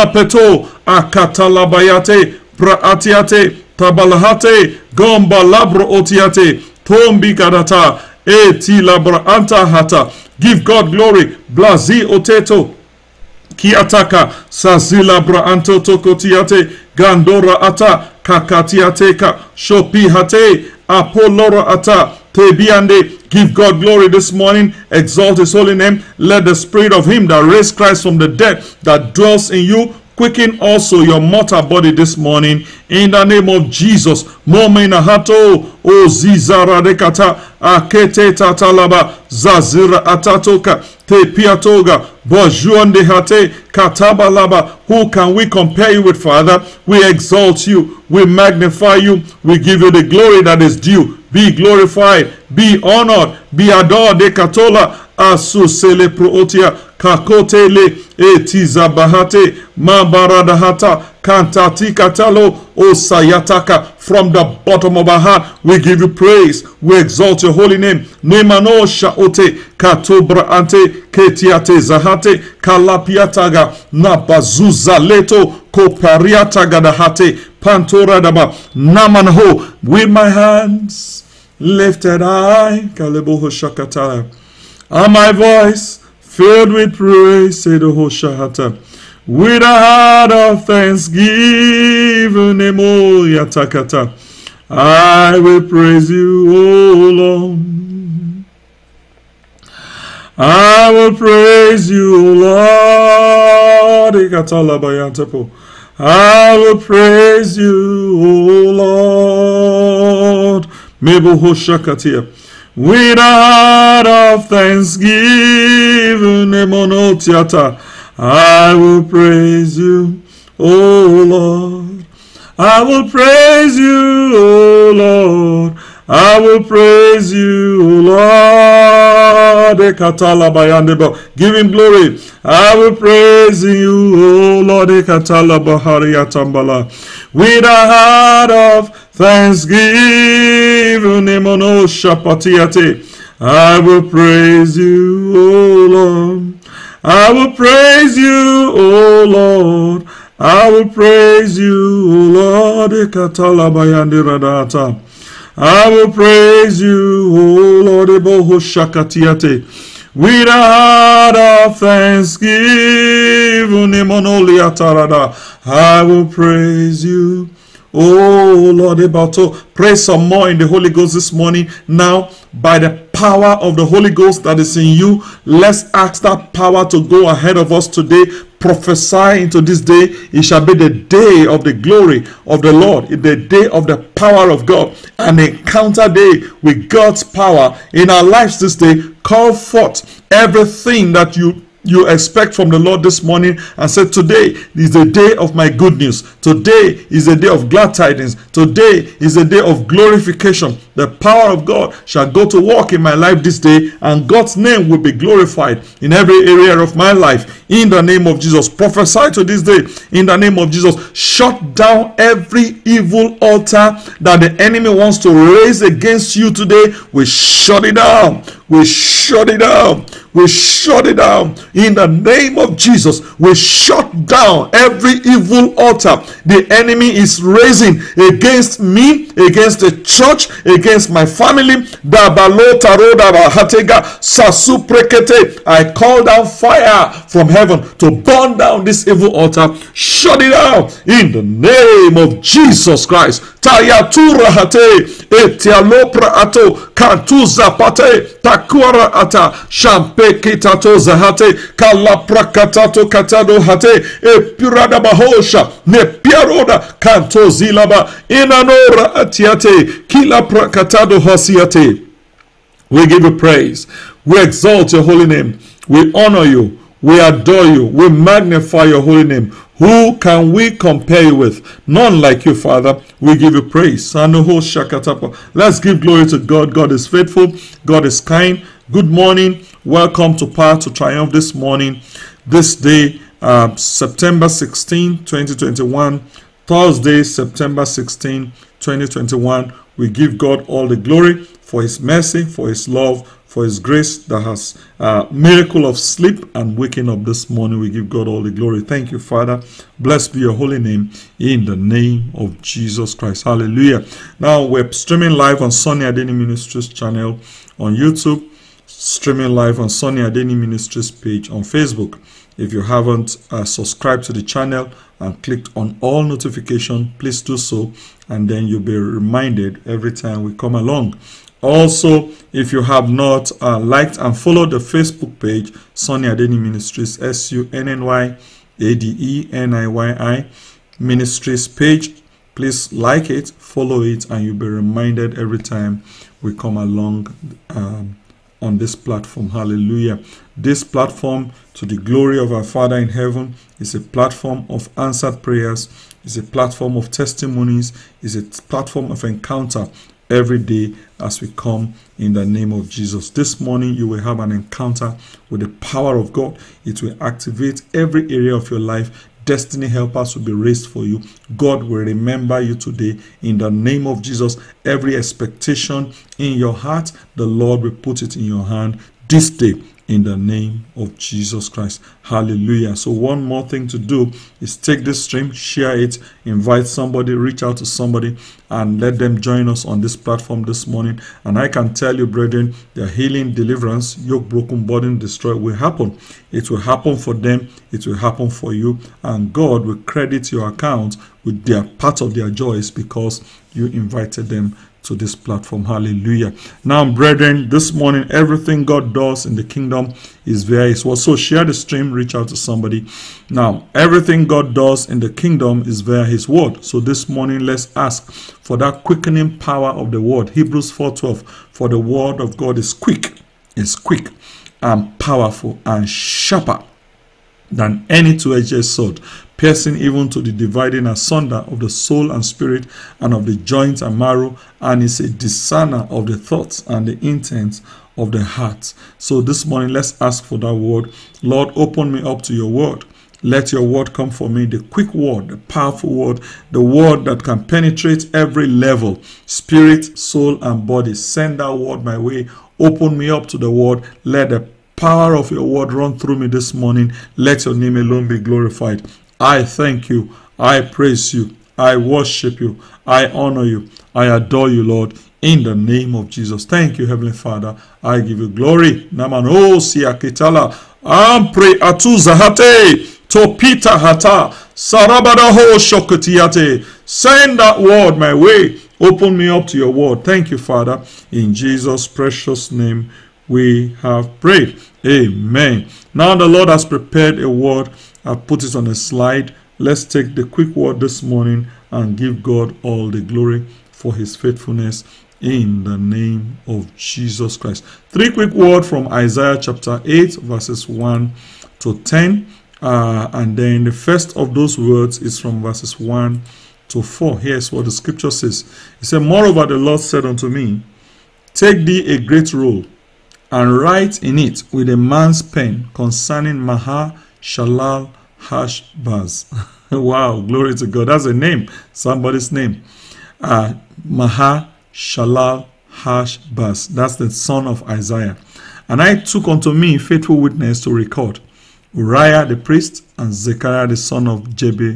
Tapeto, Akatalabayate, Praatiate, Tabalahate, Gomba Labro Otiate, Tombi Kadata, Eti Labra Anta Hata. Give God glory. Blazi Oteto, Kiataka, Sazila Braanto Tokotiate, Gandora Ata, Kakatiateka, Shopi Hate, Apolora Ata, Tebiande. Give God glory this morning. Exalt his holy name. Let the spirit of him that raised Christ from the dead, that dwells in you, quicken also your mortal body this morning. In the name of Jesus. Momena hato, o zizara dekata, akete tatalaba, zazira atatoka, te piatoga, bojuande hate, katabalaba. Who can we compare you with, Father? We exalt you. We magnify you. We give you the glory that is due. Be glorified, be honored, be adored. De katola asusele prootia kakotele etizabahate mabaradahata kantati katalo osayataka. From the bottom of our heart, we give you praise. We exalt your holy name. Nemano shaote katobra ante ketiate zahate kalapiataga nabazuza leto kopariataga dahate pantora daba namanho. With my hands lifted high, Kaleboho Shakata, and my voice filled with praise, say the Hoshahata, with a heart of thanksgiving, Nemo Yatakata, I will praise you, O Lord. I will praise you, O Lord. I will praise you, O Lord. Mebo Hoshakatia. With a heart of thanksgiving, Emonotiata, I will praise you, O Lord. I will praise you, O Lord. I will praise you, O Lord. Give him glory. I will praise you, O Lord. With a heart of thanksgiving, I will praise you, O Lord. I will praise you, O Lord. I will praise you, O Lord. I will praise you, O Lord. With a heart of thanksgiving, I will praise you, oh Lord. About to pray some more in the Holy Ghost this morning. Now, by the power of the Holy Ghost that is in you, let's ask that power to go ahead of us today. Prophesy into this day. It shall be the day of the glory of the Lord, the day of the power of God, an encounter day with God's power in our lives this day. Call forth everything that you expect from the Lord this morning and say, today is the day of my good news. Today is the day of glad tidings. Today is the day of glorification. The power of God shall go to work in my life this day, and God's name will be glorified in every area of my life. In the name of Jesus, prophesy to this day. In the name of Jesus, shut down every evil altar that the enemy wants to raise against you today. We shut it down. We shut it down. We shut it down. In the name of Jesus, we shut down every evil altar the enemy is raising against me, against the church, against my family. I call down fire from heaven to burn down this evil altar. Shut it down in the name of Jesus Christ. Tayatura hate, etialopra ato, kantuza pate, takuara ata, champe kitato zahate, kalaprakatato katado hate, epirada bahosha, ne piaroda, kanto zilaba, inanora atiate, kila prakatado hosiate. We give you praise. We exalt your holy name. We honor you. We adore you. We magnify your holy name. Who can we compare you with? None like you, Father. We give you praise. Let's give glory to God. God is faithful. God is kind. Good morning. Welcome to Power to Triumph this morning. This day, September 16, 2021. Thursday, September 16, 2021. We give God all the glory for his mercy, for his love, for his grace that has miracle of sleep and waking up this morning. We give God all the glory. Thank you, Father. Blessed be your holy name in the name of Jesus Christ. Hallelujah. Now we're streaming live on Sonny Adeni Ministries channel on YouTube, streaming live on Sonny Adeni Ministries page on Facebook. If you haven't subscribed to the channel and clicked on all notification, please do so, and then you'll be reminded every time we come along. Also, if you have not liked and followed the Facebook page, Sonny Adeni Ministries, SUNNYADENIYI Ministries page, please like it, follow it, and you'll be reminded every time we come along on this platform. Hallelujah. This platform, to the glory of our Father in heaven, is a platform of answered prayers, is a platform of testimonies, is a platform of encounter every day as we come in the name of Jesus. This morning you will have an encounter with the power of God. It will activate every area of your life. Destiny helpers will be raised for you. God will remember you today in the name of Jesus. Every expectation in your heart, the Lord will put it in your hand this day in the name of Jesus Christ. Hallelujah. So one more thing to do is take this stream, share it, invite somebody, reach out to somebody, and let them join us on this platform this morning. And I can tell you, brethren, their healing, deliverance, yoke broken, burden destroyed will happen. It will happen for them. It will happen for you. And God will credit your account with their part of their joys because you invited them to this platform. Hallelujah. Now, brethren, this morning, everything God does in the kingdom is via his word. So share the stream, reach out to somebody. Now, everything God does in the kingdom is via his word. So this morning, let's ask for that quickening power of the word. Hebrews 4:12, for the word of God is quick and powerful and sharper than any two-edged sword, piercing even to the dividing asunder of the soul and spirit and of the joints and marrow, and is a discerner of the thoughts and the intents of the heart. So this morning, let's ask for that word. Lord, open me up to your word. Let your word come for me, the quick word, the powerful word, the word that can penetrate every level, spirit, soul, and body. Send that word my way. Open me up to the word. Let the power of your word run through me this morning. Let your name alone be glorified. I thank you. I praise you. I worship you. I honor you. I adore you, Lord, in the name of Jesus. Thank you, Heavenly Father. I give you glory. Namano siakitala. Ampre atuzahate. Topita hata. Sarabadaho shokatiate. Send that word my way. Open me up to your word. Thank you, Father. In Jesus' precious name we have prayed. Amen. Now the Lord has prepared a word. I've put it on a slide. Let's take the quick word this morning and give God all the glory for his faithfulness in the name of Jesus Christ. Three quick words from Isaiah chapter 8 verses 1 to 10. And then the first of those words is from verses 1 to 4. Here's what the scripture says. It said, moreover, the Lord said unto me, take thee a great roll, and write in it with a man's pen concerning Maha-shalal-hash-baz. Wow, glory to God. That's a name, somebody's name. Maha-shalal-hash-baz. That's the son of Isaiah. And I took unto me faithful witness to record Uriah the priest and Zechariah the son of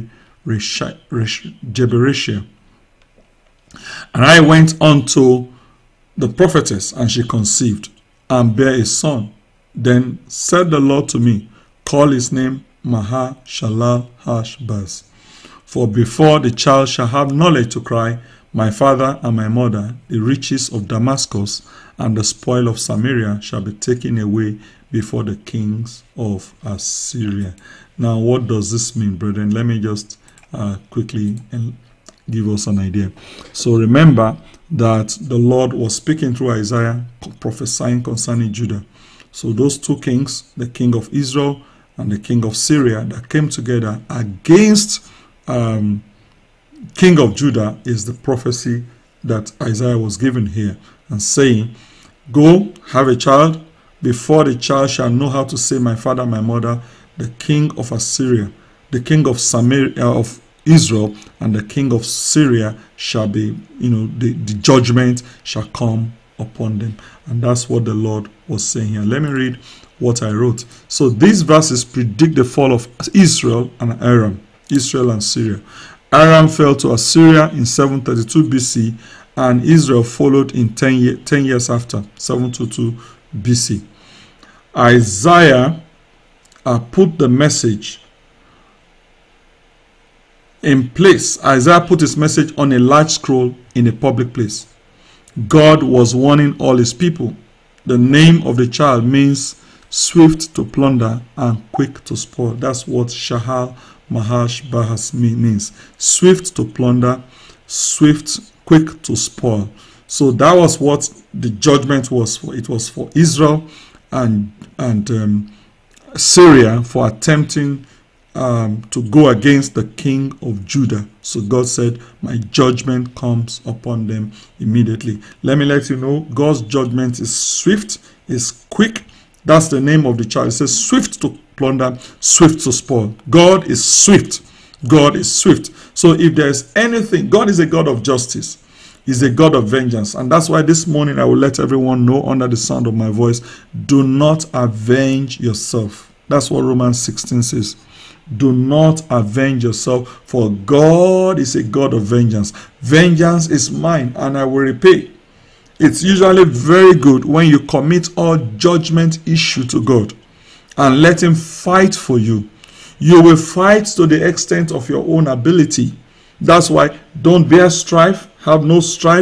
Jeberechiah. And I went unto the prophetess, and she conceived and bare a son. Then said the Lord to me, call his name Maha-shalal-hash-baz. For before the child shall have knowledge to cry, my father and my mother, the riches of Damascus and the spoil of Samaria shall be taken away before the kings of Assyria. Now, what does this mean, brethren? Let me just quickly give us an idea. So remember that the Lord was speaking through Isaiah, prophesying concerning Judah. So those two kings, the king of Israel and the king of Syria, that came together against king of Judah, is the prophecy that Isaiah was given here, and saying, go, have a child. Before the child shall know how to say my father, my mother, the king of Assyria, the king of Samaria, of Israel, and the king of Syria shall be, the judgment shall come upon them. And that's what the Lord was saying here. Let me read what I wrote. So these verses predict the fall of Israel and Aram, Israel and Syria. Aram fell to Assyria in 732 BC, and Israel followed in 10 years after, 722 BC. Isaiah put the message in place. Isaiah put his message on a large scroll in a public place. God was warning all his people. The name of the child means swift to plunder and quick to spoil. That's what Shahal Mahash Bahas means. Swift to plunder, swift, quick to spoil. So that was what the judgment was for. It was for Israel and Syria for attempting to go against the king of Judah. So God said, my judgment comes upon them immediately. Let me let you know, God's judgment is swift, is quick. That's the name of the child. It says swift to plunder, swift to spoil. God is swift. God is swift. So if there's anything, God is a God of justice. He's a God of vengeance. And that's why this morning I will let everyone know under the sound of my voice, do not avenge yourself. That's what Romans 16 says. Do not avenge yourself, for God is a God of vengeance. Vengeance is mine, and I will repay. It's usually very good when you commit all judgment issue to God and let him fight for you. You will fight to the extent of your own ability. That's why don't bear strife, have no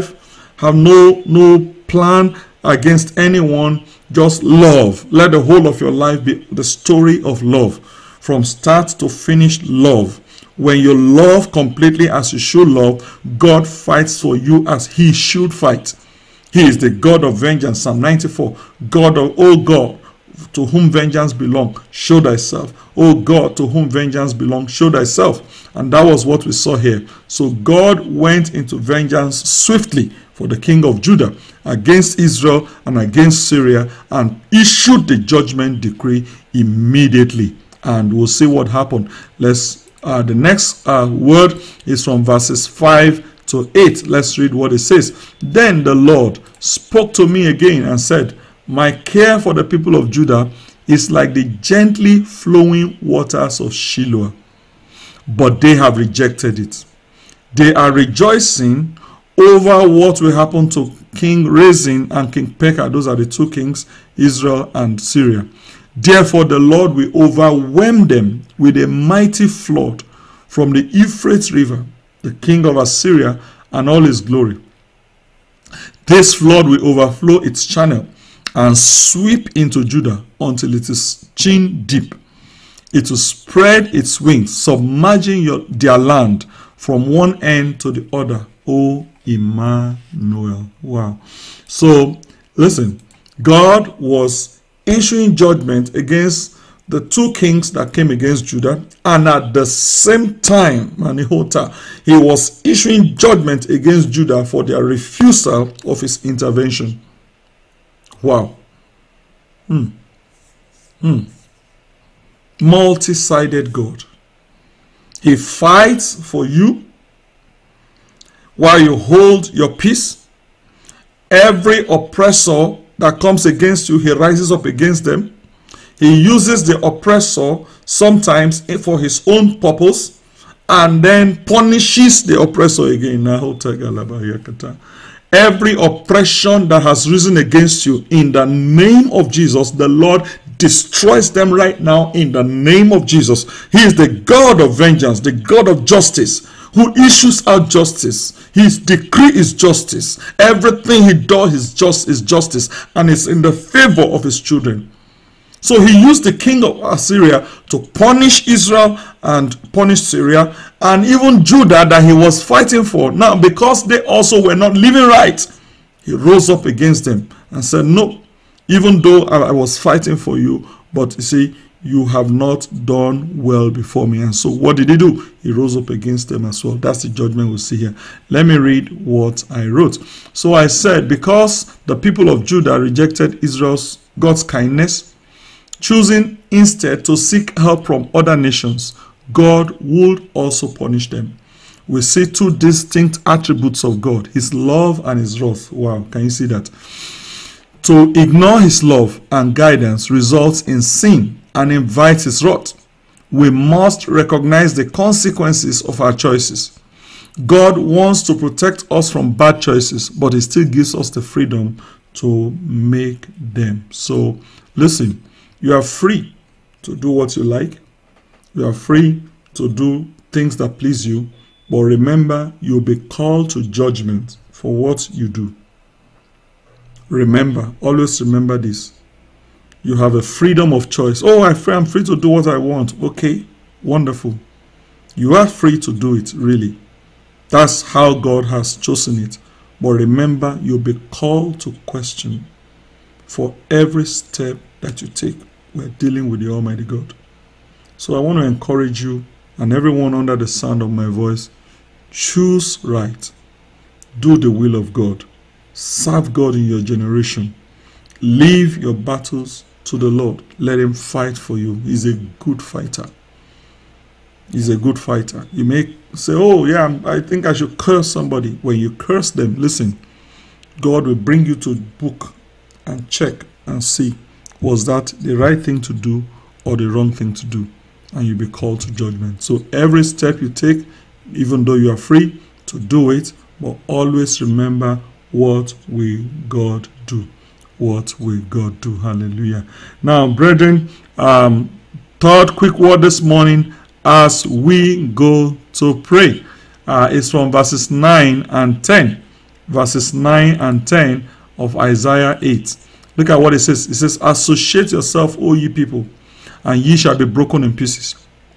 plan against anyone. Just love. Let the whole of your life be the story of love. From start to finish, love. When you love completely as you should love, God fights for you as he should fight. He is the God of vengeance. Psalm 94. God of, O God, to whom vengeance belongs, show thyself. O God, to whom vengeance belongs, show thyself. And that was what we saw here. So God went into vengeance swiftly for the king of Judah against Israel and against Syria, and issued the judgment decree immediately. And we'll see what happened. The next word is from verses 5 to 8. Let's read what it says. Then the Lord spoke to me again and said, my care for the people of Judah is like the gently flowing waters of Shiloah, but they have rejected it. They are rejoicing over what will happen to King Rezin and King Pekah. Those are the two kings, Israel and Syria. Therefore the Lord will overwhelm them with a mighty flood from the Euphrates River, the king of Assyria and all his glory. This flood will overflow its channel and sweep into Judah until it is chin deep. It will spread its wings, submerging their land from one end to the other. O Emmanuel. Wow. So, listen, God was issuing judgment against the two kings that came against Judah, and at the same time, Manihota, he was issuing judgment against Judah for their refusal of his intervention. Wow. Multi-sided God. He fights for you while you hold your peace. Every oppressor that comes against you, he rises up against them. He uses the oppressor sometimes for his own purpose and then punishes the oppressor again. Every oppression that has risen against you, in the name of Jesus, the Lord destroys them right now in the name of Jesus. He is the God of vengeance, the God of justice, who issues out justice. His decree is justice. Everything he does is justice, and it's in the favor of his children. So he used the king of Assyria to punish Israel and punish Syria and even Judah that he was fighting for. Now, because they also were not living right, he rose up against them and said, no, even though I was fighting for you, but you see, you have not done well before me. And so what did he do? He rose up against them as well. That's the judgment we'll see here. Let me read what I wrote. So I said, because the people of Judah rejected God's kindness, choosing instead to seek help from other nations, God would also punish them. we see two distinct attributes of God, his love and his wrath. Wow, can you see that? To ignore his love and guidance results in sin and invites his wrath. We must recognize the consequences of our choices. God wants to protect us from bad choices, but he still gives us the freedom to make them. So listen, you are free to do what you like. You are free to do things that please you, but remember, you'll be called to judgment for what you do. Remember, always remember this. You have a freedom of choice. Oh, I'm free to do what I want. Okay, wonderful. You are free to do it, really. That's how God has chosen it. But remember, you'll be called to question for every step that you take. We're dealing with the Almighty God. So I want to encourage you and everyone under the sound of my voice, choose right. Do the will of God. Serve God in your generation. Leave your battles to the Lord. Let him fight for you. He's a good fighter. He's a good fighter. You may say, oh yeah, I think I should curse somebody. When you curse them, listen, God will bring you to book and check and see, was that the right thing to do or the wrong thing to do? And you'll be called to judgment. So every step you take, even though you are free to do it, but always remember, what will God do? What will God do? Hallelujah. Now, brethren, third quick word this morning as we go to pray. It's from verses 9 and 10. Verses 9 and 10 of Isaiah 8. Look at what it says. It says, associate yourself, O ye people, and ye shall be broken in pieces.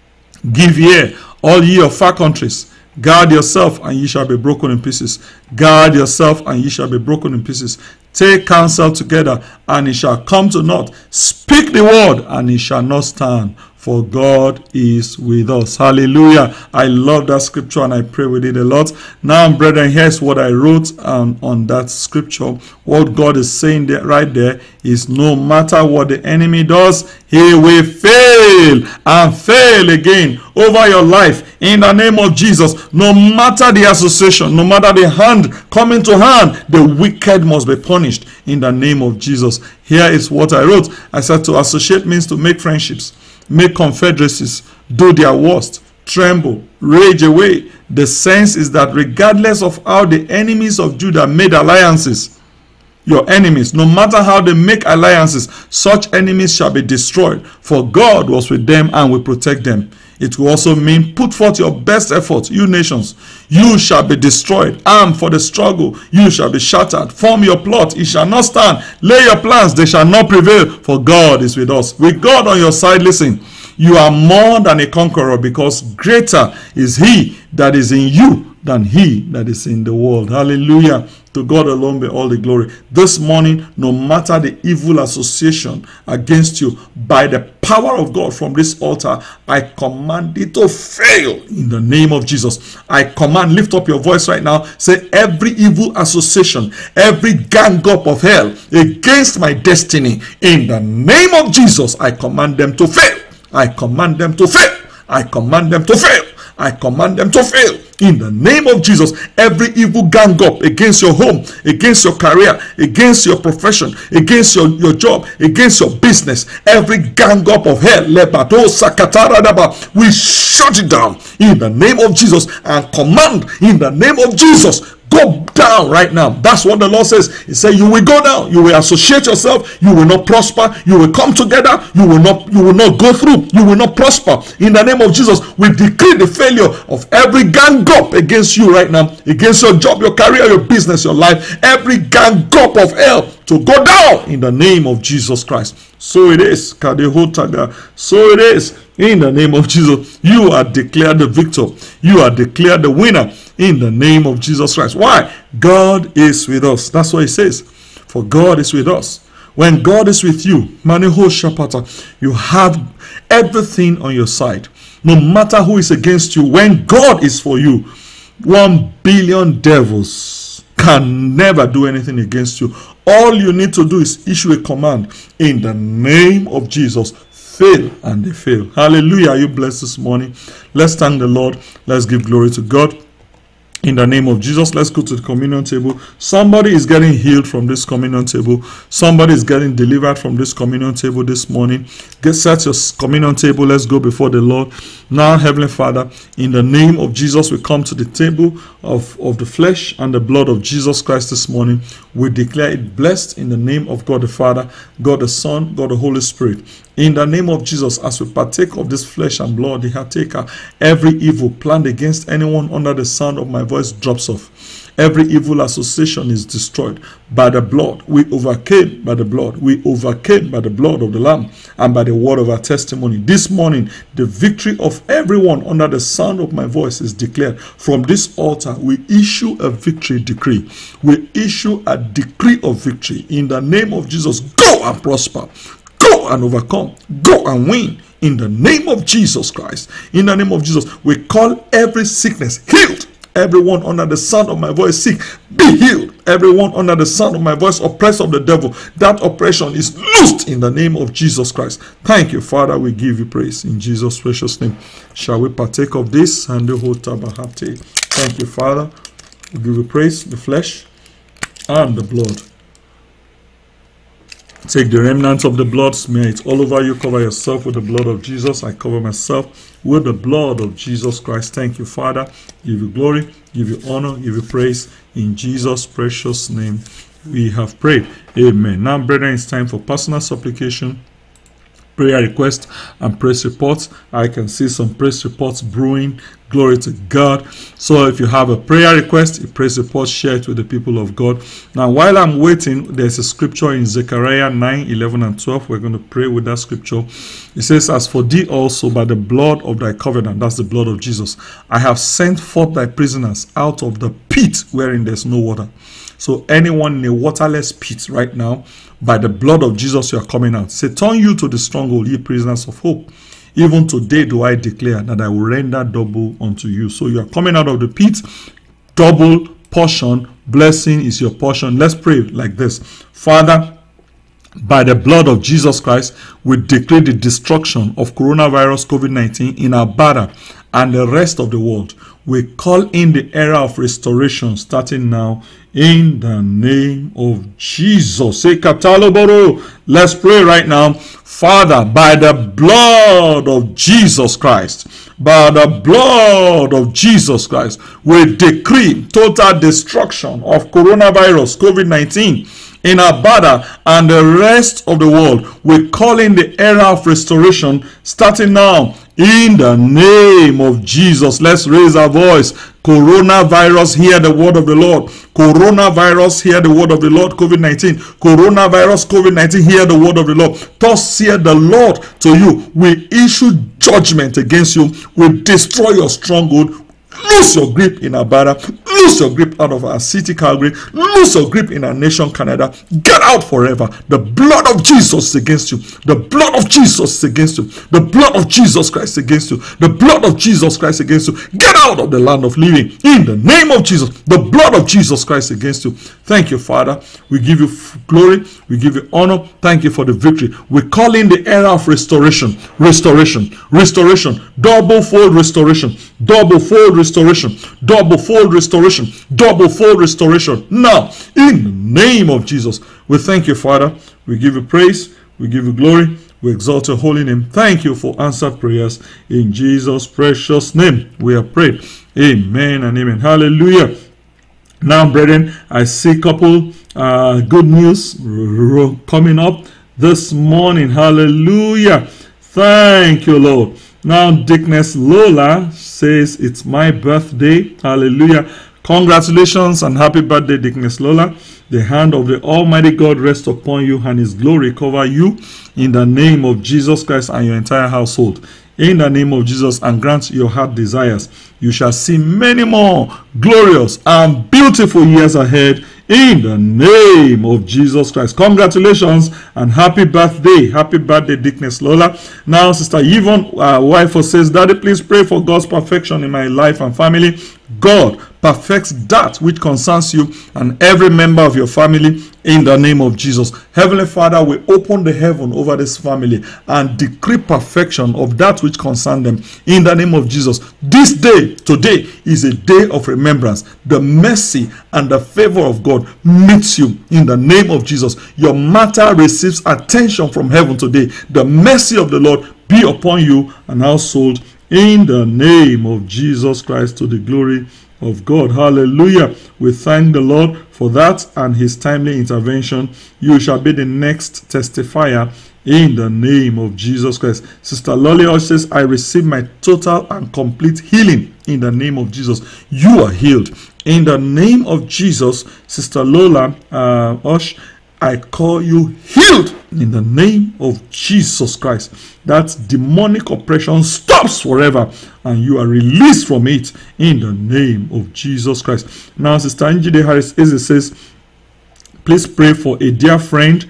Give ear, all ye of far countries. Guard yourself, and ye shall be broken in pieces. Guard yourself, and ye shall be broken in pieces. Take counsel together, and it shall come to naught. Speak the word, and it shall not stand. For God is with us. Hallelujah. I love that scripture and I pray with it a lot. Now, brethren, here's what I wrote on that scripture. What God is saying there, right there, is no matter what the enemy does, he will fail and fail again over your life in the name of Jesus. No matter the association, no matter the hand coming to hand, the wicked must be punished in the name of Jesus. Here is what I wrote. I said to associate means to make friendships, make confederacies, do their worst, tremble, rage away. The sense is that regardless of how the enemies of Judah made alliances, your enemies, no matter how they make alliances, such enemies shall be destroyed, for God was with them and will protect them. It will also mean put forth your best effort, you nations. You shall be destroyed. Arm for the struggle. You shall be shattered. Form your plot. It shall not stand. Lay your plans. They shall not prevail. For God is with us. With God on your side, listen. You are more than a conqueror, because greater is he that is in you than he that is in the world. Hallelujah. To God alone be all the glory. This morning, no matter the evil association against you, by the power of God from this altar, I command it to fail in the name of Jesus. I command, lift up your voice right now, say, every evil association, every gang up of hell against my destiny, in the name of Jesus, I command them to fail. I command them to fail. I command them to fail. I command them to fail. In the name of Jesus, every evil gang up against your home, against your career, against your profession, against your job, against your business, every gang up of hell, we shut it down in the name of Jesus and command in the name of Jesus, go down right now. That's what the Lord says. He said, you will go down, you will associate yourself, you will not prosper, you will come together, you will not go through, you will not prosper. In the name of Jesus, we decree the failure of every gang up against you right now, against your job, your career, your business, your life, every gang up of hell to go down in the name of Jesus Christ. So it is. So it is. In the name of Jesus, you are declared the victor. You are declared the winner in the name of Jesus Christ. Why? God is with us. That's what he says. For God is with us. When God is with you, you have everything on your side. No matter who is against you, when God is for you, 1 billion devils can never do anything against you. All you need to do is issue a command in the name of Jesus. Fail, and they fail. Hallelujah. Are you blessed this morning? Let's thank the Lord. Let's give glory to God. In the name of Jesus, let's go to the communion table. Somebody is getting healed from this communion table. Somebody is getting delivered from this communion table this morning. Set your communion table. Let's go before the Lord. Now, Heavenly Father, in the name of Jesus, we come to the table of the flesh and the blood of Jesus Christ this morning. We declare it blessed in the name of God the Father, God the Son, God the Holy Spirit. In the name of Jesus, as we partake of this flesh and blood, the partaker, every evil planned against anyone under the sound of my voice drops off. Every evil association is destroyed by the blood. We overcame by the blood. We overcame by the blood of the Lamb and by the word of our testimony. This morning, the victory of everyone under the sound of my voice is declared. From this altar, we issue a victory decree. We issue a decree of victory. In the name of Jesus, go and prosper. Go and overcome. Go and win. In the name of Jesus Christ. In the name of Jesus, we call every sickness healed. Everyone under the sound of my voice sick, be healed. Everyone under the sound of my voice oppressed of the devil, that oppression is loosed in the name of Jesus Christ. Thank you, Father. We give you praise in Jesus' precious name. Shall we partake of this and the whole tabahate? Thank you, Father. We give you praise, the flesh and the blood. Take the remnants of the blood, smear it all over you, cover yourself with the blood of Jesus. I cover myself with the blood of Jesus Christ. Thank you, Father. Give you glory, give you honor, give you praise. In Jesus' precious name we have prayed. Amen. Now, brethren, it's time for personal supplication, prayer requests, and praise reports. I can see some praise reports brewing. Glory to God. So if you have a prayer request, a praise report, share it with the people of God. Now, while I'm waiting, there's a scripture in Zechariah 9, 11 and 12. We're going to pray with that scripture. It says, as for thee also by the blood of thy covenant, that's the blood of Jesus, I have sent forth thy prisoners out of the pit wherein there's no water. So anyone in a waterless pit right now, by the blood of Jesus, you are coming out. Say, turn you to the stronghold, ye prisoners of hope. Even today do I declare that I will render double unto you. So you are coming out of the pit, double portion, blessing is your portion. Let's pray like this. Father, by the blood of Jesus Christ, we declare the destruction of coronavirus COVID-19 in Abada and the rest of the world. We call in the era of restoration starting now in the name of Jesus. Say Kataloboro. Let's pray right now. Father, by the blood of Jesus Christ, by the blood of Jesus Christ, we decree total destruction of coronavirus COVID-19 in Abada and the rest of the world. We call in the era of restoration starting now in the name of Jesus. Let's raise our voice. Coronavirus, hear the word of the Lord. Coronavirus, hear the word of the Lord. COVID-19. Coronavirus, COVID-19, hear the word of the Lord. Thus saith the Lord to you. We issue judgment against you. We destroy your stronghold. Lose your grip in Abada. Lose your grip out of our city, Calgary. Lose your grip in our nation, Canada. Get out forever. The blood of Jesus is against you. The blood of Jesus is against you. The blood of Jesus Christ is against you. The blood of Jesus Christ is against you. Get out of the land of living. In the name of Jesus. The blood of Jesus Christ is against you. Thank you, Father. We give you glory. We give you honor. Thank you for the victory. We call in the era of restoration. Restoration. Restoration. Double fold restoration. Double fold restoration. Double fold restoration. Double fold restoration. Now, in the name of Jesus, we thank you, Father. We give you praise. We give you glory. We exalt your holy name. Thank you for answered prayers. In Jesus' precious name, we have prayed. Amen and amen. Hallelujah. Now, brethren, I see a couple good news coming up this morning. Hallelujah. Thank you, Lord. Now, Dickness Lola says, it's my birthday. Hallelujah. Congratulations and happy birthday, Dickness Lola. The hand of the Almighty God rest upon you and his glory cover you in the name of Jesus Christ and your entire household. In the name of Jesus, and grant your heart desires. You shall see many more glorious and beautiful years ahead in the name of Jesus Christ. Congratulations And happy birthday, Dickness Lola. Now, Sister Yvonne wife says, Daddy, please pray for God's perfection in my life and family. God perfects that which concerns you and every member of your family in the name of Jesus. Heavenly Father, we open the heaven over this family and decree perfection of that which concerns them in the name of Jesus. This day, today, is a day of remembrance. The mercy and the favor of God meets you in the name of Jesus. Your matter receives attention from heaven today. The mercy of the Lord be upon you and household in the name of Jesus Christ, to the glory of God. Hallelujah. We thank the Lord for that and his timely intervention. You shall be the next testifier in the name of Jesus Christ. Sister Lolly Osh says, I receive my total and complete healing in the name of Jesus. You are healed in the name of Jesus. Sister Lola Osh, I call you healed in the name of Jesus Christ. That demonic oppression stops forever and you are released from it in the name of Jesus Christ. Now, Sister Njide Harris says, please pray for a dear friend,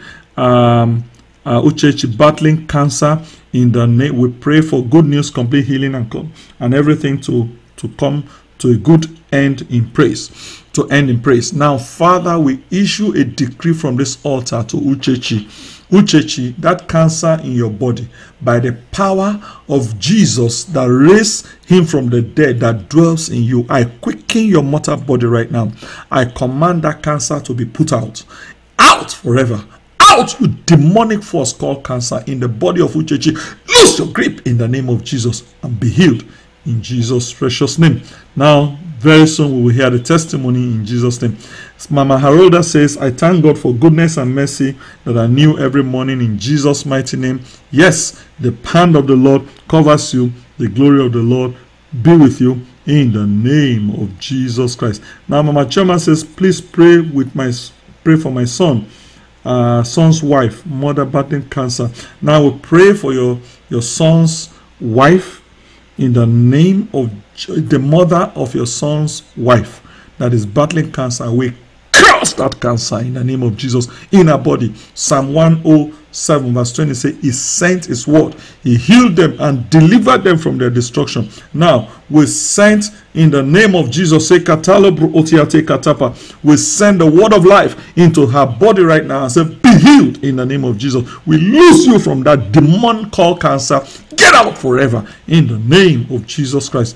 Uchechi, battling cancer. In the name, we pray for good news, complete healing, and everything to come to a good end in praise. To end in praise. Now, Father, we issue a decree from this altar to Uchechi. Uchechi, that cancer in your body, by the power of Jesus that raised him from the dead, that dwells in you, I quicken your mortal body right now. I command that cancer to be put out. Out forever. Out, you demonic force called cancer in the body of Uchechi. Lose your grip in the name of Jesus and be healed in Jesus' precious name. Now, very soon we will hear the testimony in Jesus' name. Mama Harolda says, I thank God for goodness and mercy that are new every morning in Jesus' mighty name. Yes, the hand of the Lord covers you. The glory of the Lord be with you in the name of Jesus Christ. Now, Mama Choma says, please pray for my son's wife, mother battling cancer. Now we pray for your son's wife in the name of the mother of your son's wife that is battling cancer. We curse that cancer in the name of Jesus in her body. Psalm 107 verse 20 says, he sent his word, he healed them and delivered them from their destruction. Now we sent in the name of Jesus, say Katalobru Otiate Katapa, we send the word of life into her body right now and say, be healed in the name of Jesus. We loose you from that demon called cancer. Get out forever in the name of Jesus Christ.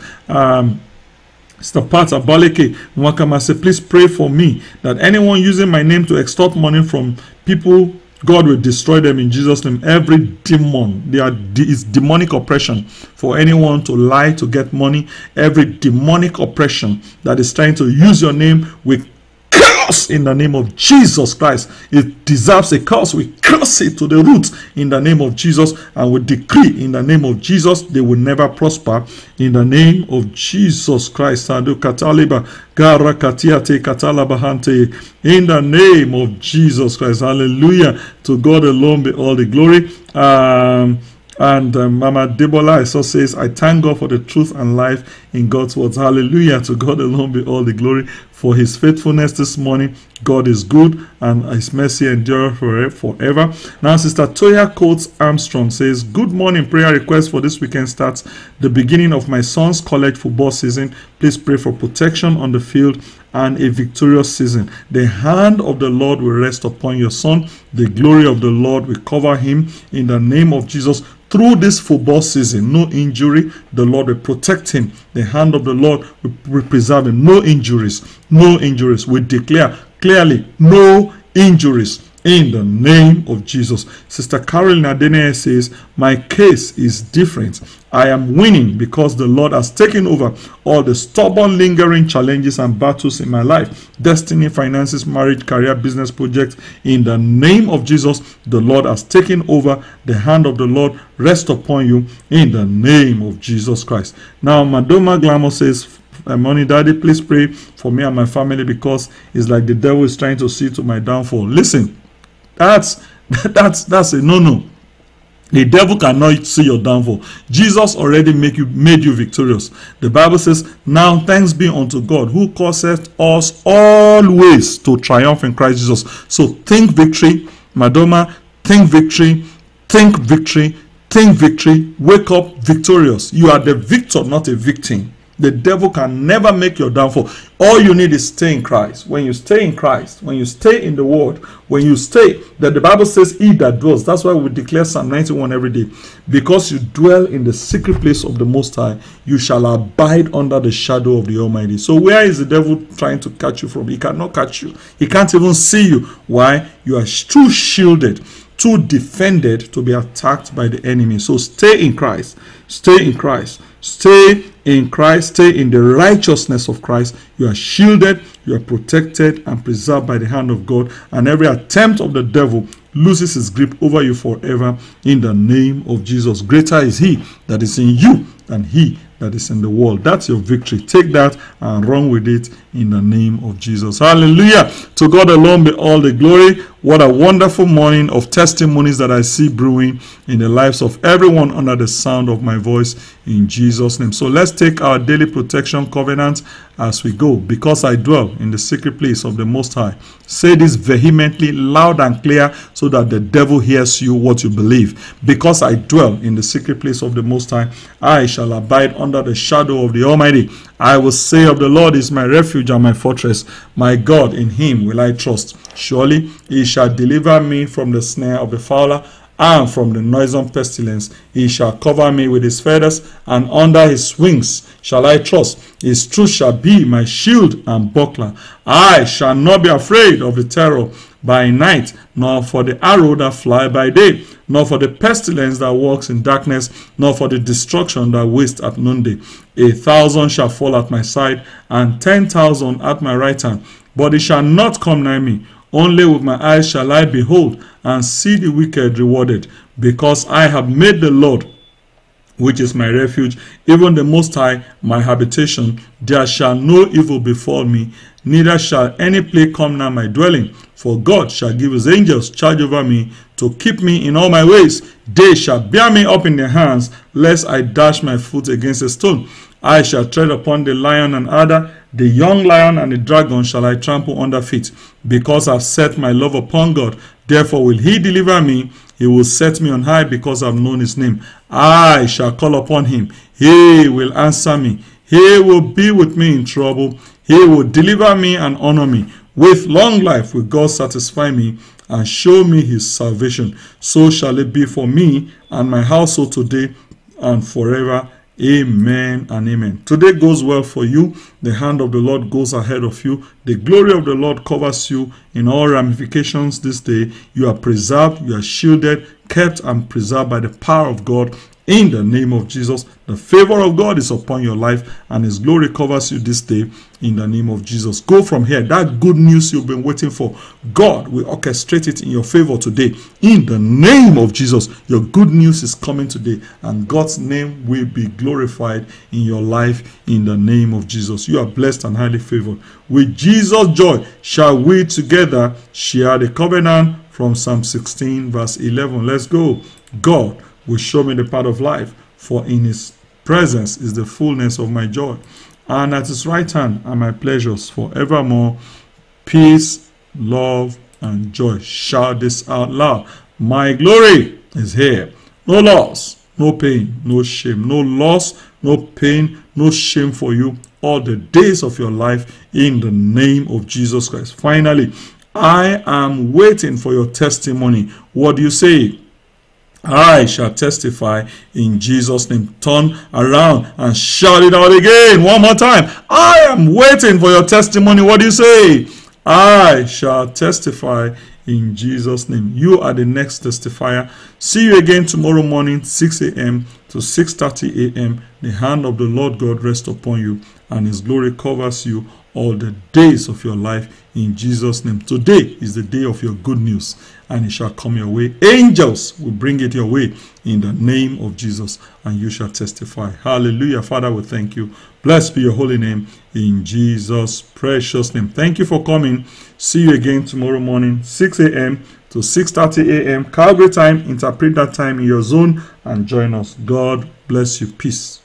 Sister Pat Abaleke Nwakama said, please pray for me that anyone using my name to extort money from people, God will destroy them in Jesus' name. Every demon, is demonic oppression for anyone to lie to get money. Every demonic oppression that is trying to use your name with curse in the name of Jesus Christ. It deserves a curse. We curse it to the roots in the name of Jesus, and we decree in the name of Jesus they will never prosper in the name of Jesus Christ. In the name of Jesus Christ. Hallelujah. To God alone be all the glory. Mama Debola also says, I thank God for the truth and life in God's words. Hallelujah. To God alone be all the glory for his faithfulness this morning. God is good and his mercy endures forever. Now, Sister Toya Coates Armstrong says, good morning. Prayer request for this weekend starts the beginning of my son's college football season. Please pray for protection on the field and a victorious season. The hand of the Lord will rest upon your son. The glory of the Lord will cover him in the name of Jesus. Through this football season, no injury, the Lord will protect him. The hand of the Lord will preserve him. No injuries, no injuries. We declare clearly, no injuries in the name of Jesus. Sister Carolyn Adene says, my case is different. I am winning because the Lord has taken over all the stubborn, lingering challenges and battles in my life. Destiny, finances, marriage, career, business projects. In the name of Jesus, the Lord has taken over. The hand of the Lord rest upon you in the name of Jesus Christ. Now, Madoma Glamour says, Money Daddy, please pray for me and my family because it's like the devil is trying to see to my downfall. Listen, that's a no-no. The devil cannot see your downfall. Jesus already made you victorious. The Bible says, now thanks be unto God who causeth us always to triumph in Christ Jesus. So think victory, Madonna. Think victory, think victory, think victory. Wake up victorious. You are the victor, not a victim. The devil can never make your downfall. All you need is stay in Christ. When you stay in Christ, when you stay in the word, when you stay, that the Bible says, he that dwells. That's why we declare Psalm 91 every day. Because you dwell in the secret place of the Most High, you shall abide under the shadow of the Almighty. So where is the devil trying to catch you from? He cannot catch you. He can't even see you. Why? You are too shielded, too defended to be attacked by the enemy. So stay in Christ. Stay in Christ. Stay in Christ. Stay in the righteousness of Christ. You are shielded, you are protected and preserved by the hand of God. And every attempt of the devil loses his grip over you forever in the name of Jesus. Greater is he that is in you than he that is in the world. That's your victory. Take that and run with it in the name of Jesus. Hallelujah. To God alone be all the glory. What a wonderful morning of testimonies that I see brewing in the lives of everyone under the sound of my voice in Jesus' name. So let's take our daily protection covenant as we go. Because I dwell in the secret place of the Most High. Say this vehemently, loud and clear, so that the devil hears you what you believe. Because I dwell in the secret place of the Most High, I shall abide under the shadow of the Almighty. I will say of the Lord is my refuge and my fortress. My God, in him will I trust. Surely he shall deliver me from the snare of the fowler and from the noisome pestilence. He shall cover me with his feathers, and under his wings shall I trust. His truth shall be my shield and buckler. I shall not be afraid of the terror by night, nor for the arrow that fly by day, nor for the pestilence that walks in darkness, nor for the destruction that wastes at noonday. 1,000 shall fall at my side, and 10,000 at my right hand, but it shall not come nigh me. Only with my eyes shall I behold and see the wicked rewarded, because I have made the Lord, which is my refuge, even the Most High, my habitation. There shall no evil befall me, neither shall any plague come near my dwelling. For God shall give his angels charge over me, to keep me in all my ways. They shall bear me up in their hands, lest I dash my foot against a stone. I shall tread upon the lion and adder, the young lion and the dragon shall I trample under feet. Because I have set my love upon God, therefore will he deliver me. He will set me on high, because I have known his name. I shall call upon him. He will answer me. He will be with me in trouble. He will deliver me and honor me. With long life will God satisfy me and show me his salvation. So shall it be for me and my household today and forever. Amen and amen. Today goes well for you. The hand of the Lord goes ahead of you. The glory of the Lord covers you in all ramifications this day. You are preserved, you are shielded, kept and preserved by the power of God. In the name of Jesus, the favor of God is upon your life, and his glory covers you this day in the name of Jesus. Go from here. That good news you've been waiting for, God will orchestrate it in your favor today. In the name of Jesus, your good news is coming today, and God's name will be glorified in your life in the name of Jesus. You are blessed and highly favored. With Jesus' joy shall we together share the covenant from Psalm 16 verse 11. Let's go. God will show me the path of life, for in his presence is the fullness of my joy, and at his right hand are my pleasures forevermore. Peace, love, and joy. Shout this out loud. My glory is here. No loss, no pain, no shame, no loss, no pain, no shame for you all the days of your life in the name of Jesus Christ. Finally, I am waiting for your testimony. What do you say? I shall testify in Jesus' name. Turn around and shout it out again. One more time. I am waiting for your testimony. What do you say? I shall testify in Jesus' name. You are the next testifier. See you again tomorrow morning, 6 a.m. to 6:30 a.m. The hand of the Lord God rest upon you, and his glory covers you all the days of your life in Jesus' name. Today is the day of your good news, and it shall come your way. Angels will bring it your way in the name of Jesus, and you shall testify. Hallelujah. Father, we thank you. Blessed be your holy name in Jesus' precious name. Thank you for coming. See you again tomorrow morning, 6 a.m. to 6:30 a.m. Calgary time. Interpret that time in your zone and join us. God bless you. Peace.